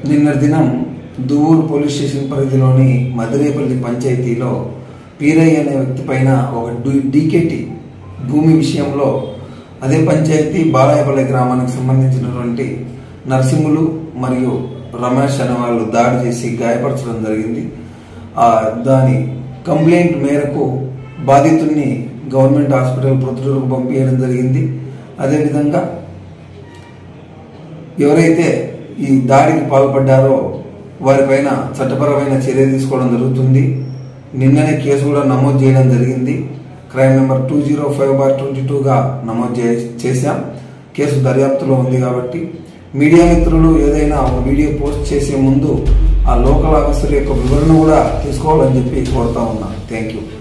నిన్నటి దినం Duvvuru police station పరిధిలోని మదిరేపల్లి పంచాయతీలో పీరయ్య అనే వ్యక్తి పైన ఒక డీకేటీ భూమి విషయంలో అదే పంచాయతీ బాలాయపల్లి గ్రామానికి సంబంధించినటువంటి నర్సింహులు మరియు రమేష్ అనే వాళ్ళు దాడి చేసి గాయపరచడం జరిగింది. దాని కంప్లైంట్ మేరకు బాధితుడిని గవర్నమెంట్ హాస్పిటల్ ప్రొద్దుటూరుకు పంపించడం జరిగింది. అదేవిధంగా ఎవరైతే ఈ దాడికి పాల్పడ్డారో వారిపైన చట్టపరమైన చర్య తీసుకోవడం జరుగుతుంది. నిన్ననే కేసు కూడా నమోదు చేయడం జరిగింది. క్రైమ్ నెంబర్ 205/22గా నమోదు చేశాం. కేసు దర్యాప్తులో ఉంది కాబట్టి మీడియా మిత్రులు ఏదైనా ఒక వీడియో పోస్ట్ చేసే ముందు ఆ లోకల్ ఆఫీసర్ యొక్క వివరణ కూడా తీసుకోవాలని చెప్పి కోరుతా ఉన్నా. Thank you.